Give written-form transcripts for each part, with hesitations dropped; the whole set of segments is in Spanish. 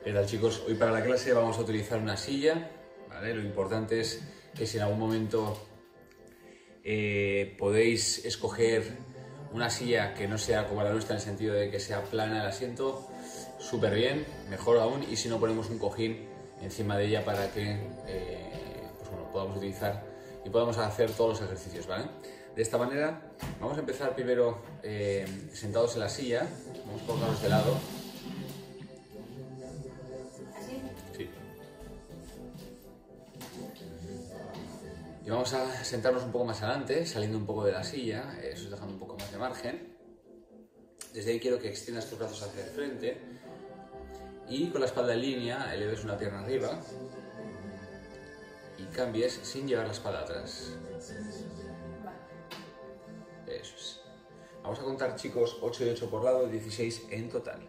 ¿Qué tal, chicos? Hoy para la clase vamos a utilizar una silla, ¿vale? Lo importante es que si en algún momento podéis escoger una silla que no sea como la nuestra en el sentido de que sea plana el asiento, súper bien, mejor aún, y si no ponemos un cojín encima de ella para que pues bueno, podamos utilizar y podamos hacer todos los ejercicios, ¿vale? De esta manera vamos a empezar primero sentados en la silla, vamos a colocarnos de lado. Sí. Y vamos a sentarnos un poco más adelante, saliendo un poco de la silla, eso es dejando un poco más de margen. Desde ahí quiero que extiendas tus brazos hacia el frente y con la espalda en línea eleves una pierna arriba y cambies sin llevar la espalda atrás. Eso es. Vamos a contar, chicos, 8 y 8 por lado, 16 en total.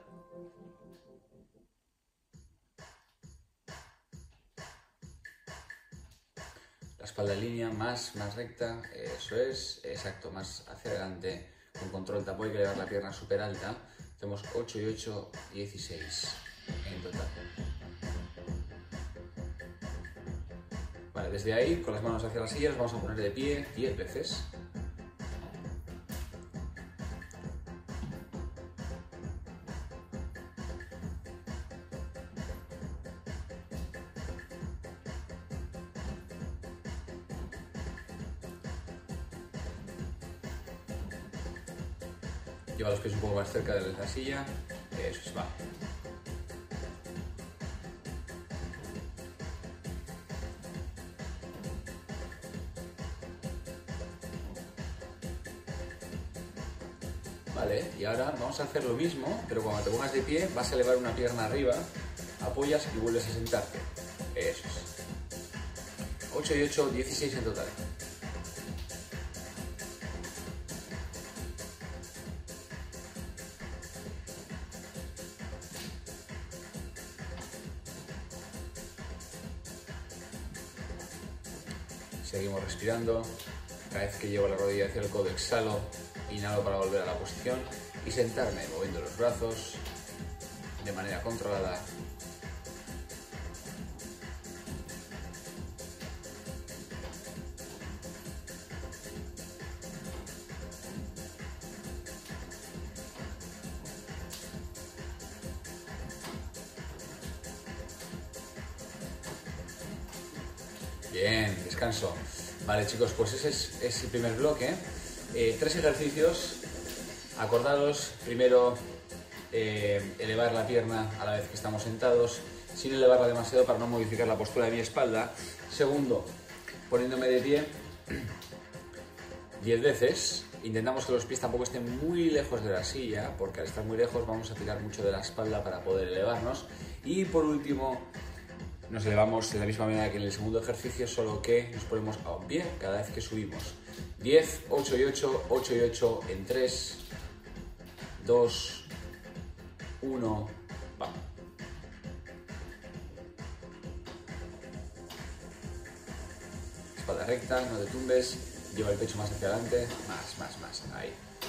La espalda en línea, más recta, eso es, exacto, más hacia adelante, con control, tampoco hay que elevar la pierna súper alta. Hacemos 8 y 8, 16 en total. Vale, desde ahí, con las manos hacia la silla, nos vamos a poner de pie 10 veces. Lleva los pies un poco más cerca de la silla, eso es, va. Vale, y ahora vamos a hacer lo mismo, pero cuando te pongas de pie vas a elevar una pierna arriba, apoyas y vuelves a sentarte. Eso es. 8 y 8, 16 en total. Seguimos respirando. Cada vez que llevo la rodilla hacia el codo exhalo, inhalo para volver a la posición y sentarme moviendo los brazos de manera controlada. Bien, descanso. Vale, chicos, pues ese es el primer bloque. 3 ejercicios. Acordados, primero elevar la pierna a la vez que estamos sentados, sin elevarla demasiado para no modificar la postura de mi espalda. Segundo, poniéndome de pie 10 veces. Intentamos que los pies tampoco estén muy lejos de la silla, porque al estar muy lejos vamos a tirar mucho de la espalda para poder elevarnos. Y por último, nos elevamos de la misma manera que en el segundo ejercicio, solo que nos ponemos a un pie cada vez que subimos. 10, 8 y 8, 8 y 8 en 3, 2, 1, va. Espalda recta, no te tumbes, lleva el pecho más hacia adelante, más, ahí.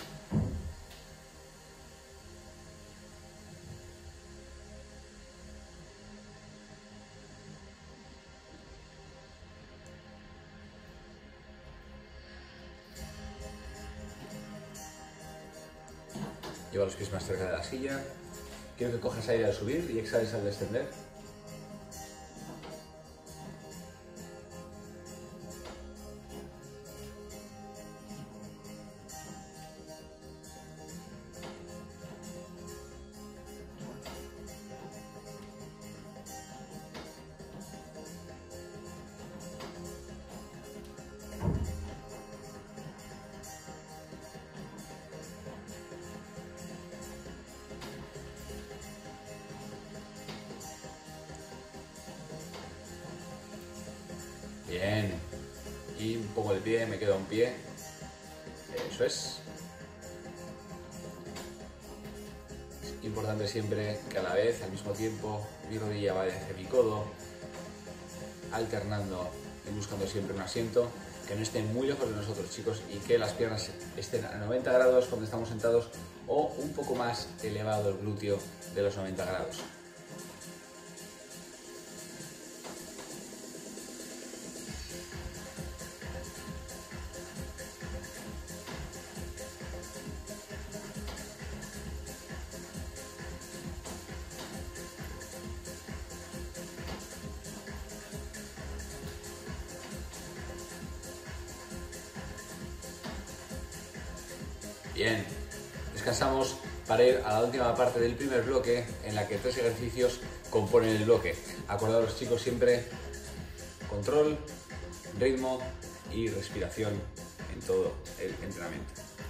Lleva los pies más cerca de la silla. Quiero que cojas aire al subir y exhales al descender. Bien. Y un poco de pie, me quedo en pie. Eso es. Es importante siempre que a la vez, al mismo tiempo, mi rodilla vaya hacia mi codo, alternando y buscando siempre un asiento que no esté muy lejos de nosotros, chicos, y que las piernas estén a 90 grados cuando estamos sentados o un poco más elevado el glúteo de los 90 grados. Bien, descansamos para ir a la última parte del primer bloque en la que 3 ejercicios componen el bloque. Acordaros chicos siempre, control, ritmo y respiración en todo el entrenamiento.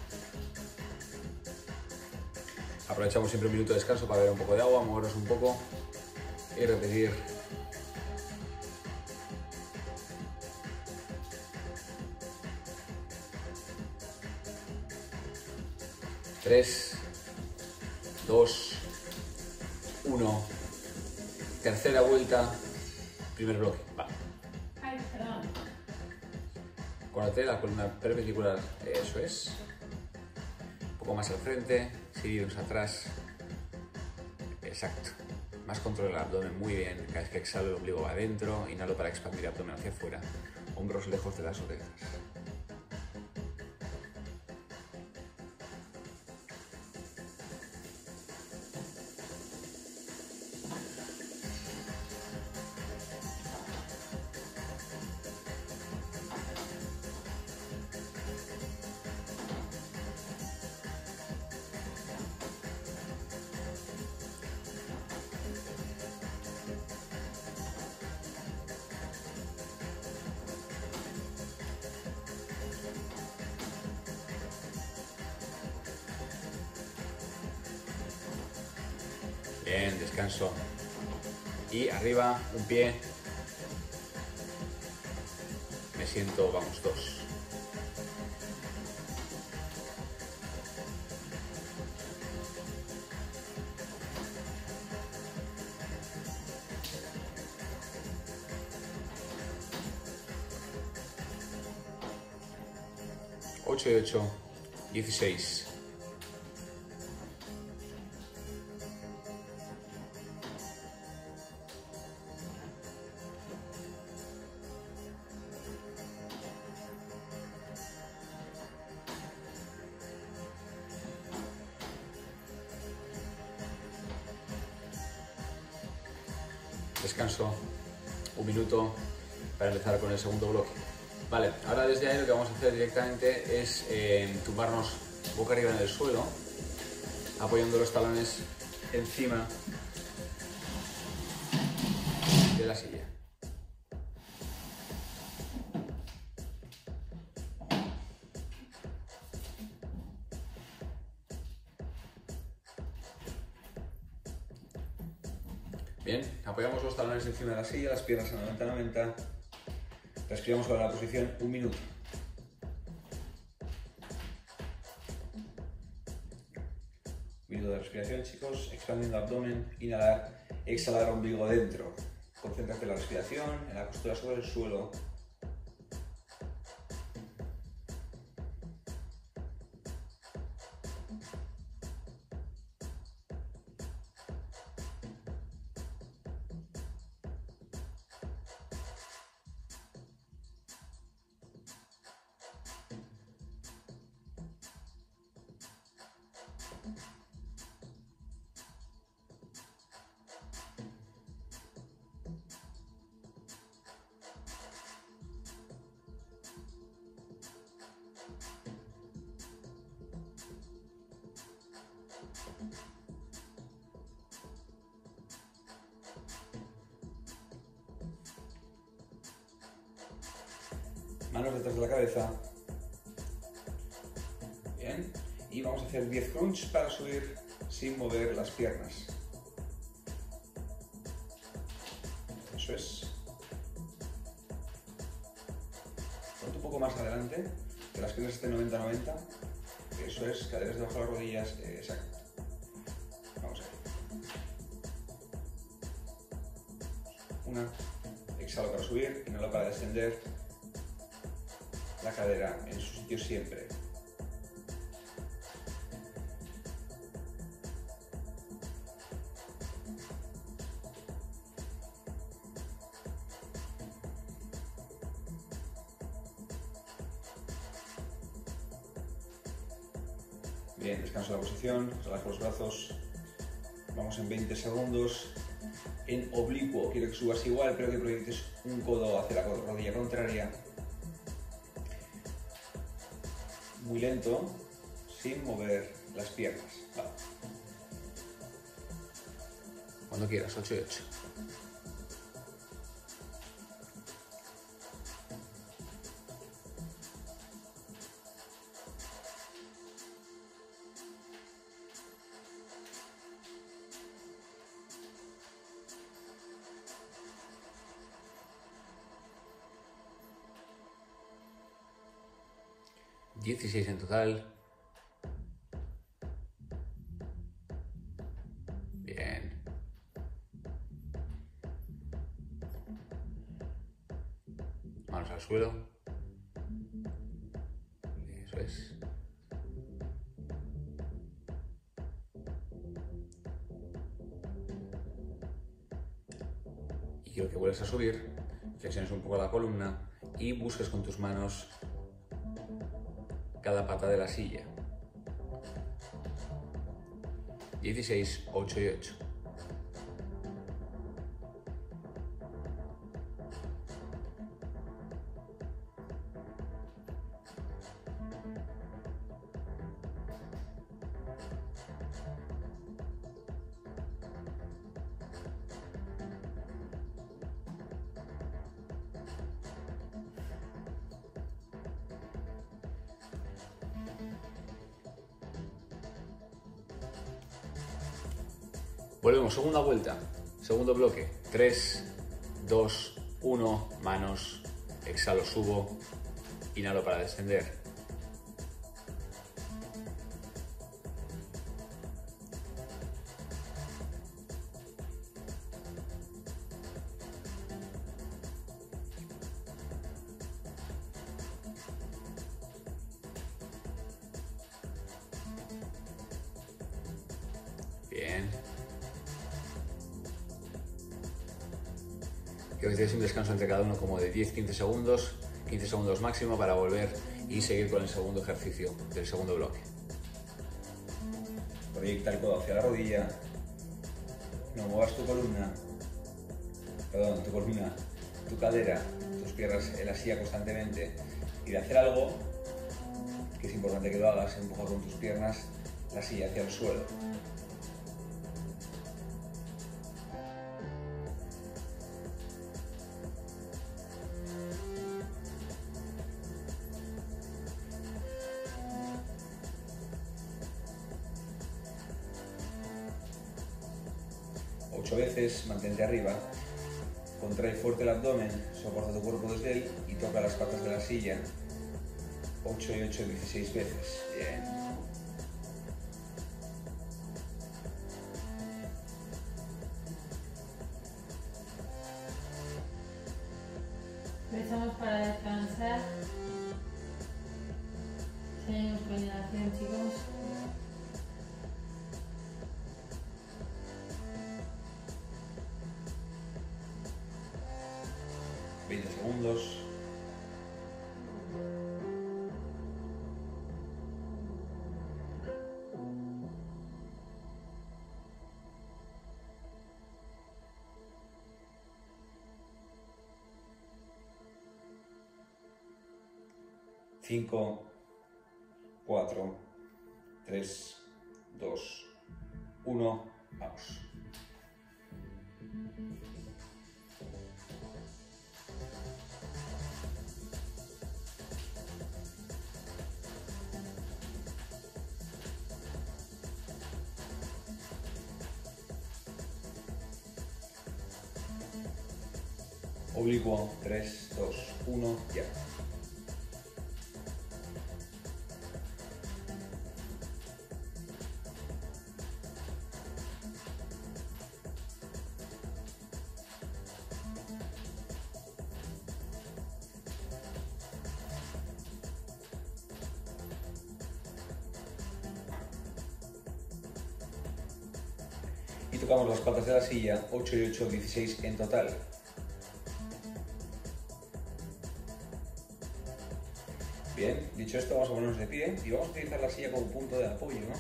Aprovechamos siempre un minuto de descanso para beber un poco de agua, movernos un poco y repetir. Tres, 2, 1. Tercera vuelta, primer bloque. Va. Ay, perdón. Acuérdate, la columna perpendicular, eso es. Un poco más al frente, seguidos atrás. Exacto. Más control del abdomen, muy bien. Cada vez que exhalo el ombligo va adentro, inhalo para expandir el abdomen hacia afuera. Hombros lejos de las orejas. Bien, descanso. Y arriba, un pie. Me siento, vamos, 2. Ocho y 8, 16. Descanso, un minuto para empezar con el segundo bloque. Vale, ahora desde ahí lo que vamos a hacer directamente es tumbarnos boca arriba en el suelo, apoyando los talones encima de la silla. Bien, apoyamos los talones encima de la silla, las piernas a 90-90. Respiramos con la posición un minuto. Minuto de respiración, chicos. Expandiendo abdomen, inhalar, exhalar ombligo dentro. Concéntrate en la respiración, en la postura sobre el suelo. Manos detrás de la cabeza. Bien. Y vamos a hacer 10 crunch para subir sin mover las piernas. Eso es. Ponte un poco más adelante, que las piernas estén 90-90. Eso es, caderas debajo de las rodillas. Exacto. Vamos a ver. Una. Exhalo para subir, inhalo para descender. La cadera en su sitio siempre. Bien, descanso la posición, relajo los brazos. Vamos en 20 segundos. En oblicuo, quiero que subas igual, pero que proyectes un codo hacia la rodilla contraria. Muy lento, sin mover las piernas. Va. Cuando quieras, 8 y 8. $16 en total. Bien. Manos al suelo. Eso es. Y quiero que vuelvas a subir, flexiones un poco la columna y busques con tus manos cada pata de la silla. 16, 8 y 8. Volvemos, segunda vuelta, segundo bloque. 3, 2, 1, manos, exhalo, subo, inhalo para descender. Bien. Que os deis un descanso entre cada uno como de 10-15 segundos, 15 segundos máximo para volver y seguir con el segundo ejercicio del segundo bloque. Proyecta el codo hacia la rodilla, no muevas tu columna, tu cadera, tus piernas en la silla constantemente, y de hacer algo, que es importante que lo hagas, empuja con tus piernas la silla hacia el suelo. Veces, mantente arriba, contrae fuerte el abdomen, soporta tu cuerpo desde él y toca las patas de la silla. 8 y 8, 16 veces. Bien. Empezamos para descansar. Seguimos con inhalación, chicos. Segundos. Cinco, 4, 3, 2, 1, vamos. Oblicuo, 3, 2, 1, ya. Y tocamos las patas de la silla, 8 y 8, 16 en total. Bien, dicho esto, vamos a ponernos de pie y vamos a utilizar la silla como punto de apoyo, ¿no?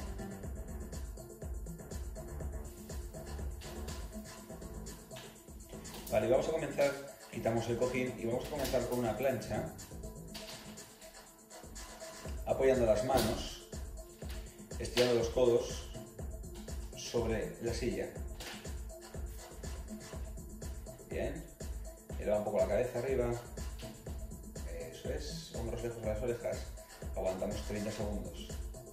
Vale, vamos a comenzar, quitamos el cojín y vamos a comenzar con una plancha, apoyando las manos estirando los codos sobre la silla. Bien, eleva un poco la cabeza arriba. Eso es, hombros lejos de las orejas. Aguantamos 30 segundos.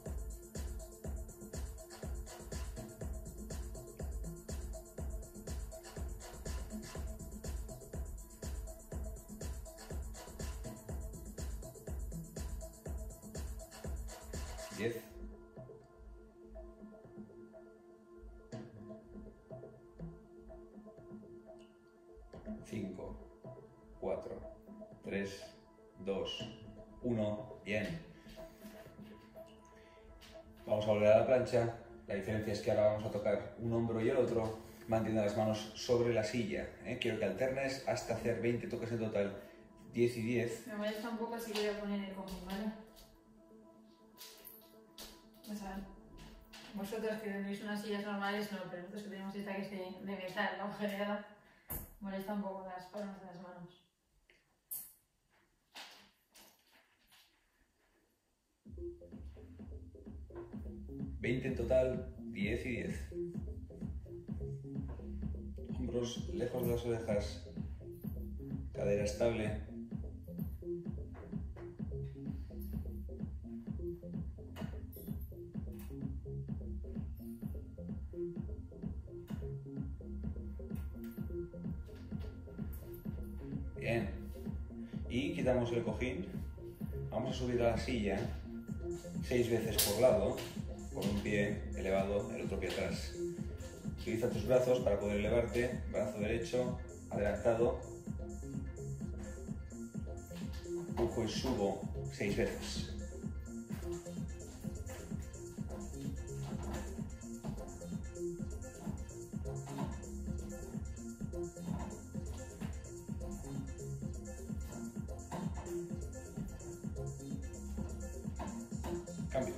Diez. 5, 4, 3, 2, 1. Bien. Vamos a volver a la plancha. La diferencia es que ahora vamos a tocar un hombro y el otro, manteniendo las manos sobre la silla. Quiero que alternes hasta hacer 20 toques en total, 10 y 10. Me molesta un poco, así que voy a poner el cojín, ¿vale? O sea, vosotros que tenéis unas sillas normales, no, pero nosotros que tenemos esta que es de metal, la agujereada, molesta un poco las palmas de las manos. $20 en total, 10 y 10. Hombros lejos de las orejas, cadera estable. Bien. Y quitamos el cojín. Vamos a subir a la silla 6 veces por lado, con un pie elevado, el otro pie atrás. Utiliza tus brazos para poder elevarte, brazo derecho, adelantado. Empujo y subo 6 veces. Cambio.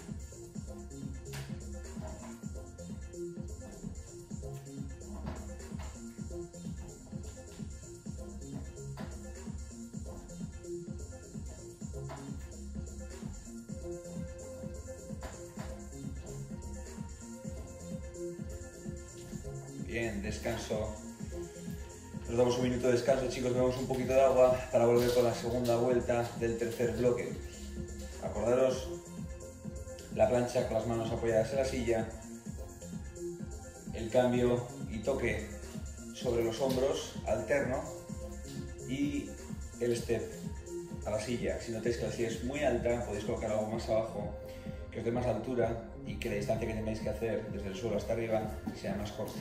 Bien, descanso. Nos damos un minuto de descanso, chicos, bebemos un poquito de agua para volver con la segunda vuelta del tercer bloque. Acordaros, la plancha con las manos apoyadas en la silla, el cambio y toque sobre los hombros alterno y el step a la silla. Si notáis que la silla es muy alta, podéis colocar algo más abajo que os dé más altura y que la distancia que tengáis que hacer desde el suelo hasta arriba sea más corta.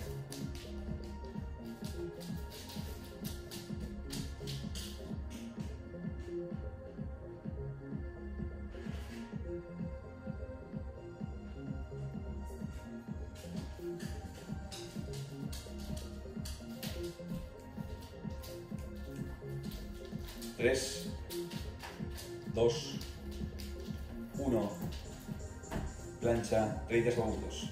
Tres, 2, 1, plancha, 30 segundos.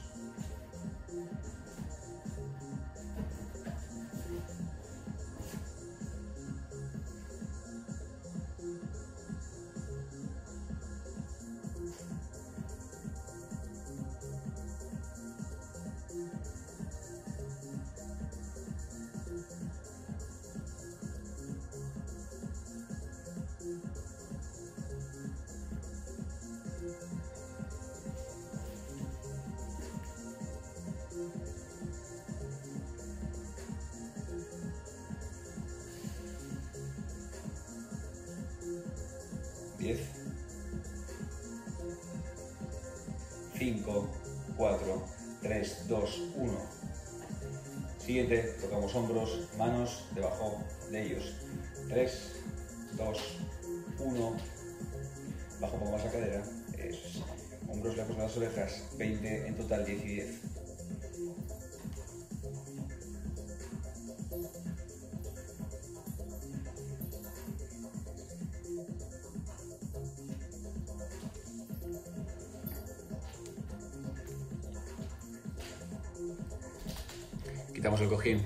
Diez, 5, 4, 3, 2, 1. Siguiente, tocamos hombros, manos debajo de ellos. 3, 2, 1. Bajo un poco más la cadera. Eso es. Hombros lejos de las orejas. 20 en total, 10 y 10. Quitamos el cojín,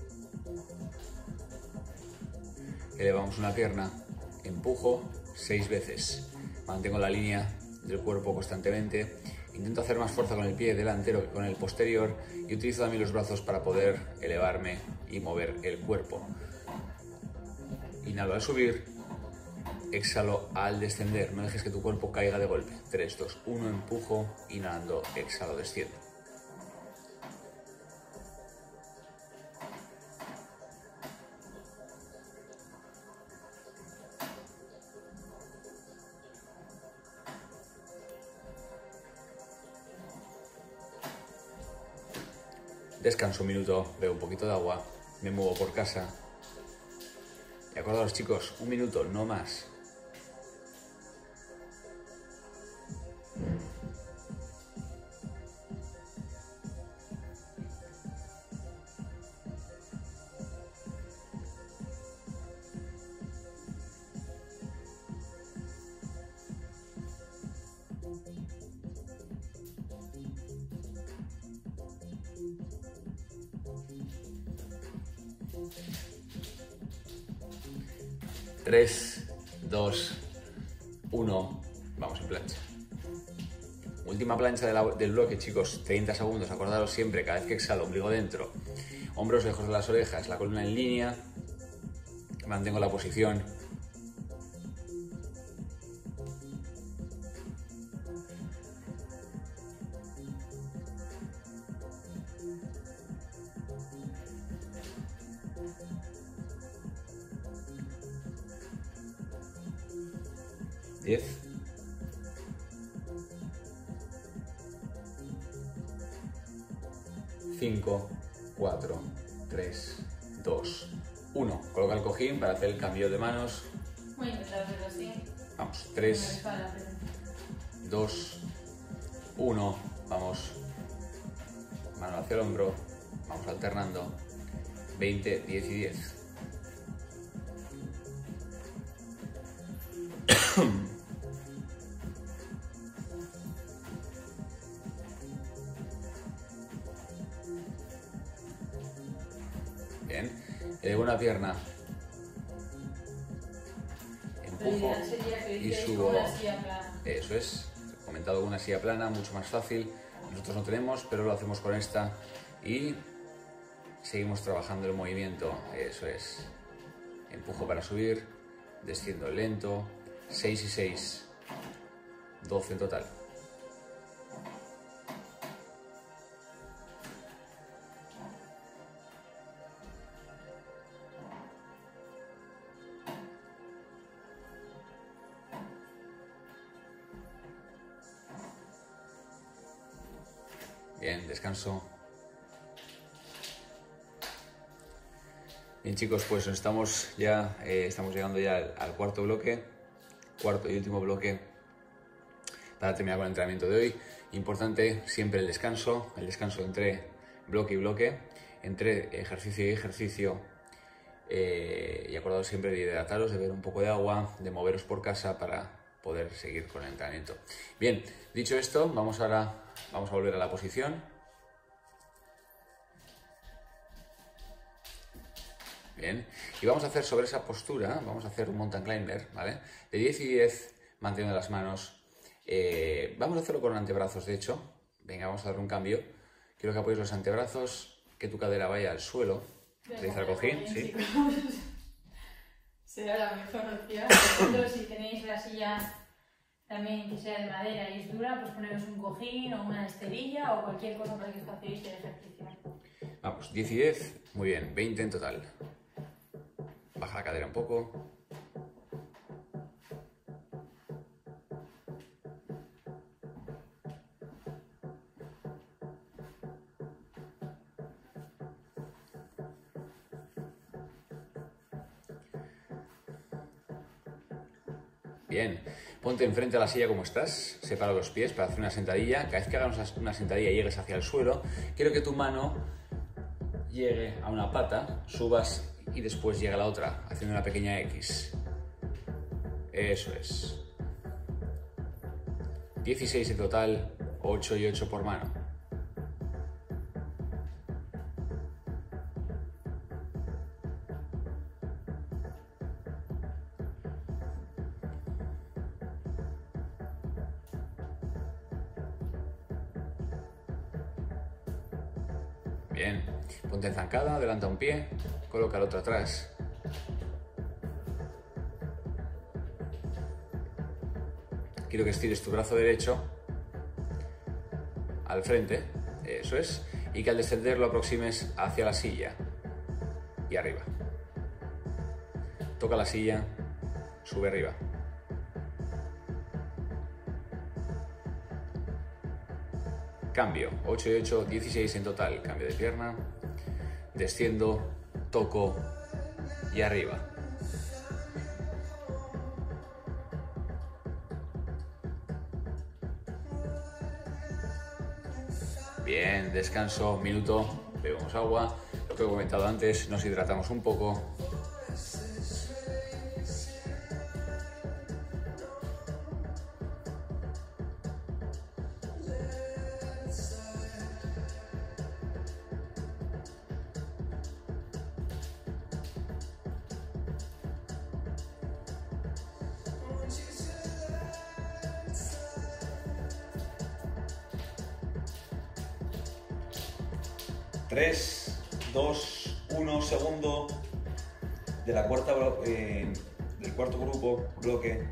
elevamos una pierna, empujo 6 veces, mantengo la línea del cuerpo constantemente Intento hacer más fuerza con el pie delantero que con el posterior y utilizo también los brazos para poder elevarme y mover el cuerpo. Inhalo al subir, exhalo al descender. No dejes que tu cuerpo caiga de golpe. 3, 2, 1, empujo, inhalando, exhalo, desciendo. Descanso un minuto, bebo un poquito de agua, me muevo por casa. Y acordaos, chicos, un minuto, no más. Tres, 2, 1, vamos en plancha. Última plancha del bloque, chicos, 30 segundos. Acordaros siempre, cada vez que exhalo, ombligo dentro, hombros lejos de las orejas, la columna en línea, mantengo la posición. Diez. 5, 4, 3, 2, 1. Coloca el cojín para hacer el cambio de manos. Voy a intentar hacerlo así. Vamos, 3, 2, 1. Vamos. Mano hacia el hombro. Vamos alternando. 20, 10 y 10. Bien, elevo una pierna, empujo y subo. Eso es, he comentado con una silla plana, mucho más fácil. Nosotros no tenemos, pero lo hacemos con esta y seguimos trabajando el movimiento. Eso es, empujo para subir, desciendo lento, 6 y 6, 12 en total. Bien, descanso. Bien, chicos, pues estamos llegando ya al cuarto bloque, cuarto y último bloque para terminar con el entrenamiento de hoy. Importante siempre el descanso entre bloque y bloque, entre ejercicio y ejercicio. Y acordaos siempre de hidrataros, de beber un poco de agua, de moveros por casa para poder seguir con el entrenamiento. Bien, dicho esto, vamos a volver a la posición. Bien, y vamos a hacer sobre esa postura, vamos a hacer un mountain climber, ¿vale? De 10 y 10, manteniendo las manos. Vamos a hacerlo con antebrazos, de hecho. Venga, vamos a dar un cambio. Quiero que apoyes los antebrazos, que tu cadera vaya al suelo. Utiliza el cojín, ¿sí? Será la mejor opción. Pero si tenéis la silla también que sea de madera y es dura, pues poneros un cojín o una esterilla o cualquier cosa para que facilite el ejercicio. Vamos, 10 y 10, muy bien, 20 en total. Baja la cadera un poco. Bien, ponte enfrente a la silla como estás, separa los pies para hacer una sentadilla. Cada vez que hagas una sentadilla y llegues hacia el suelo, quiero que tu mano llegue a una pata, subas y después llega a la otra, haciendo una pequeña X. Eso es. 16 en total, 8 y 8 por mano. Bien. Ponte en zancada, adelanta un pie, coloca el otro atrás. Quiero que estires tu brazo derecho al frente, eso es, y que al descender lo aproximes hacia la silla y arriba. Toca la silla, sube arriba. Cambio, 8 y 8, 16 en total. Cambio de pierna, desciendo, toco y arriba. Bien, descanso, minuto, bebemos agua. Lo que he comentado antes, nos hidratamos un poco. Tres, dos, uno, segundo de la cuarta del cuarto bloque,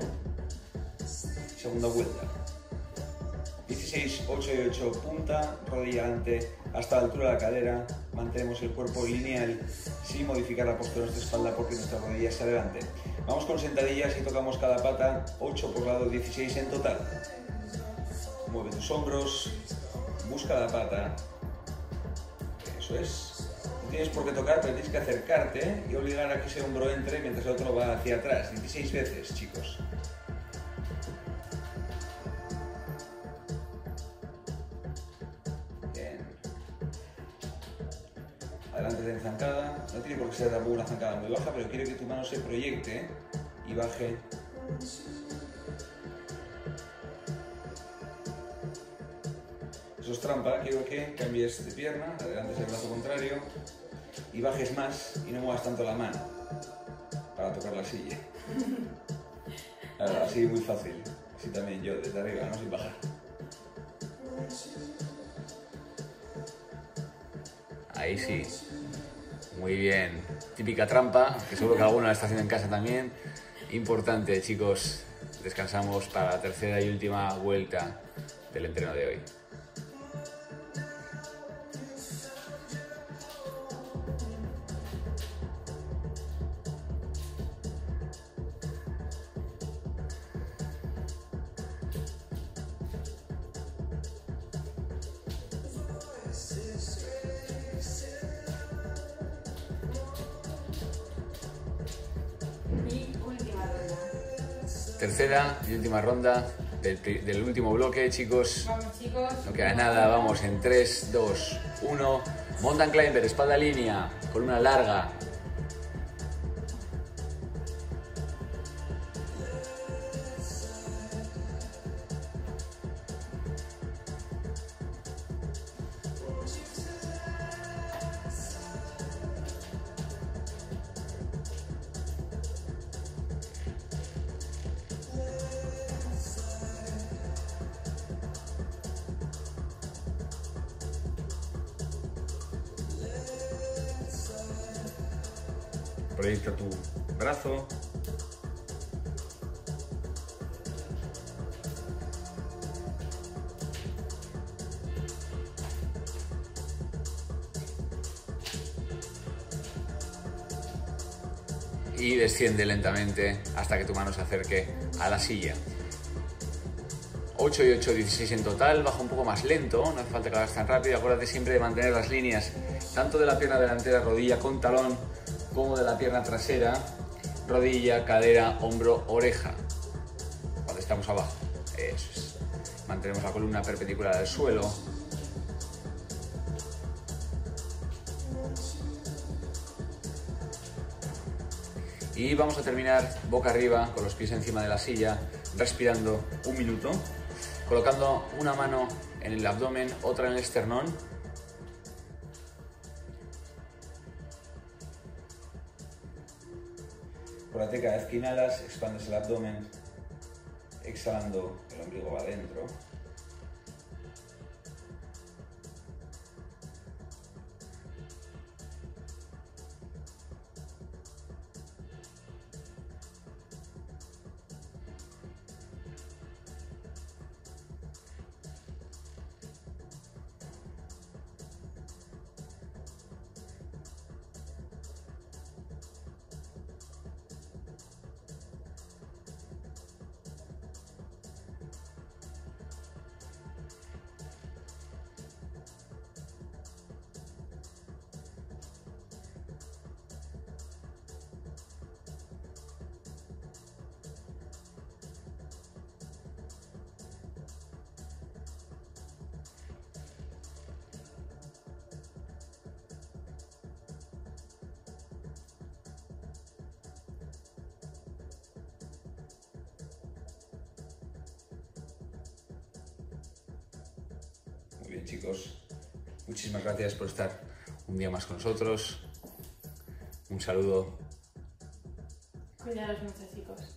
segunda vuelta. 16, 8 y 8, punta, rodilla adelante hasta la altura de la cadera. Mantenemos el cuerpo lineal sin modificar la postura de nuestra espalda porque nuestra rodilla está adelante. Vamos con sentadillas y tocamos cada pata, 8 por lado, 16 en total. Mueve tus hombros, busca la pata. Eso es. No tienes por qué tocar, pero tienes que acercarte y obligar a que ese hombro entre mientras el otro va hacia atrás. 16 veces, chicos. Bien. Adelante de zancada. No tiene por qué ser tampoco una zancada muy baja, pero quiero que tu mano se proyecte y baje. Eso es trampa, quiero que cambies de pierna, adelantes el brazo contrario y bajes más y no muevas tanto la mano para tocar la silla. Ahora, así muy fácil, así también yo desde arriba, no sin bajar. Ahí sí, muy bien. Típica trampa, que seguro que alguno la está haciendo en casa también. Importante, chicos, descansamos para la tercera y última vuelta del entreno de hoy. Tercera y última ronda del último bloque, chicos. Vamos, chicos. No queda nada, vamos en 3, 2, 1. Mountain Climber, espalda línea, columna larga. Proyecta tu brazo. Y desciende lentamente hasta que tu mano se acerque a la silla. 8 y 8, 16 en total, baja un poco más lento, no hace falta que lo hagas tan rápido. Acuérdate siempre de mantener las líneas tanto de la pierna delantera, rodilla con talón, como de la pierna trasera, rodilla, cadera, hombro, oreja. Cuando estamos abajo, eso es. Mantenemos la columna perpendicular al suelo. Y vamos a terminar boca arriba, con los pies encima de la silla, respirando un minuto, colocando una mano en el abdomen, otra en el esternón. Acuérdate, cada vez que inhalas, expandes el abdomen, exhalando, el ombligo va adentro. Bien, chicos, muchísimas gracias por estar un día más con nosotros. Un saludo. Cuidaros mucho, chicos.